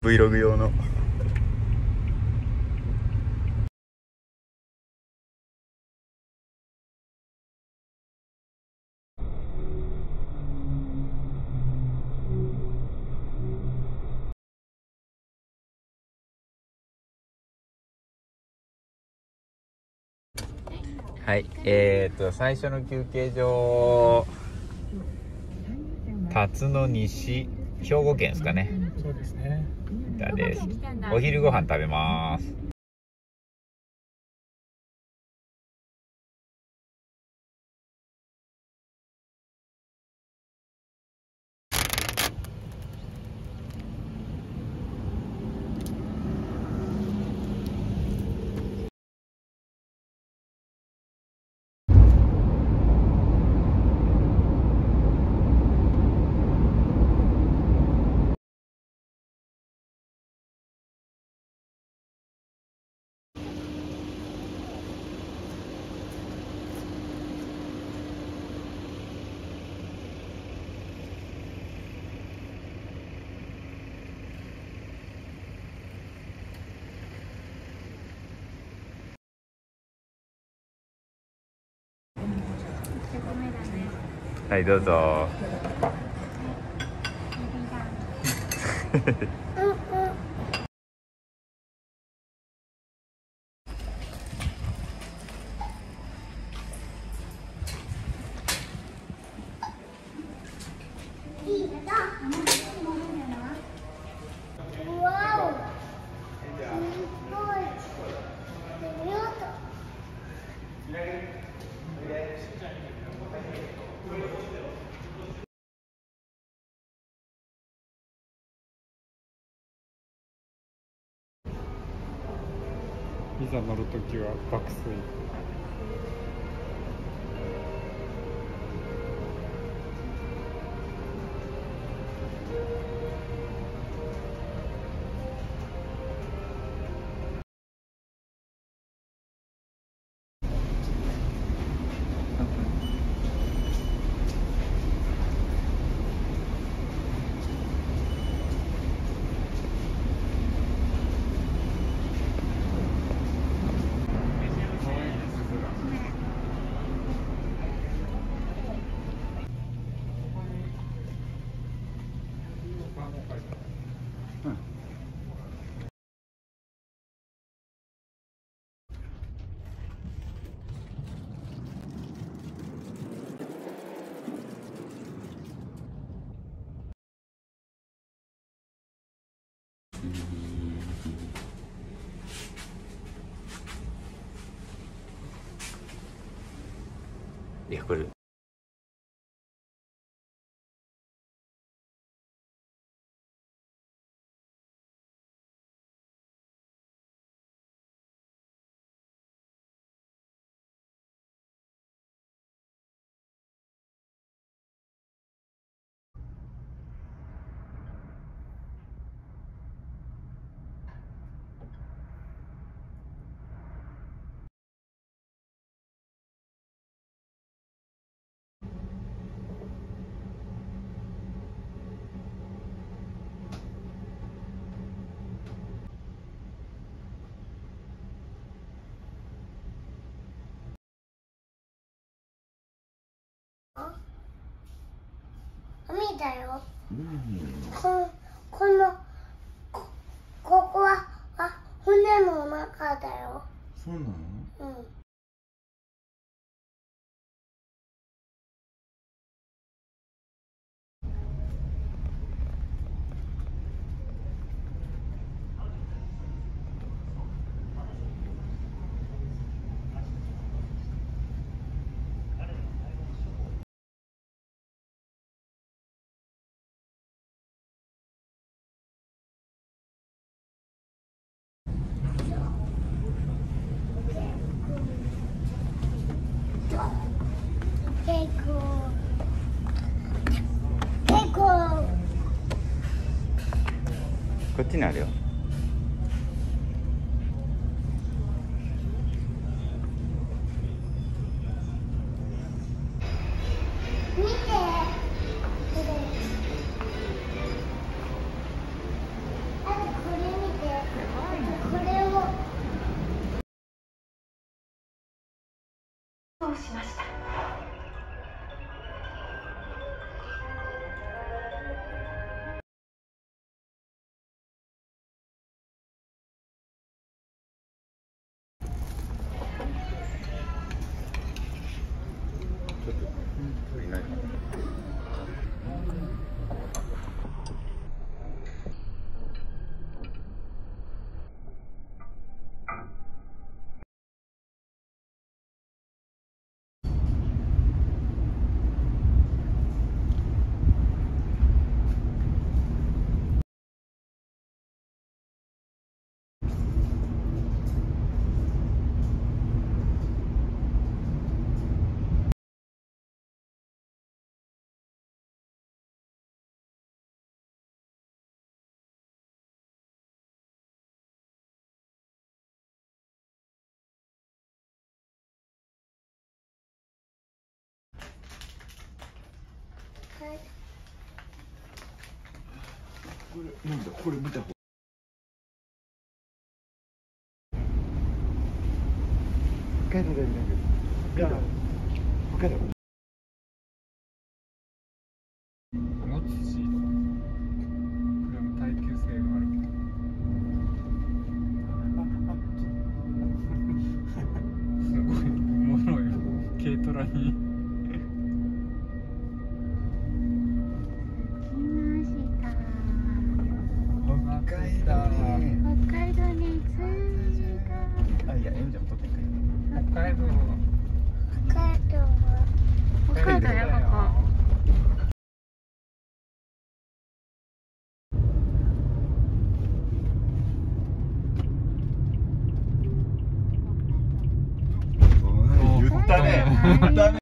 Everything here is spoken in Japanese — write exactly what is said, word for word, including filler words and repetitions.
Vlog 用の。はい、えー、っと最初の休憩所、辰野西、兵庫県ですかね。 そうですね。 だです。お昼ご飯食べます。はい、どうぞ。 いざ乗るときは爆睡。 いやこれ海だよ。うん、こ, この こ, ここはあ船の中だよ。 そうなの？ うん。結構結構こっちにあるよ。 見て。これあれなんだこれ見た。北海道で見たけど。北海道。北海道。 持つし、これも耐久性があるけど。すごいおもろい軽トラに。 北海道に。 北海道に着いた。 あ、いや、エンジョン撮ってんかい。 北海道。 北海道は北海道やここ。 言ったね。言ったね。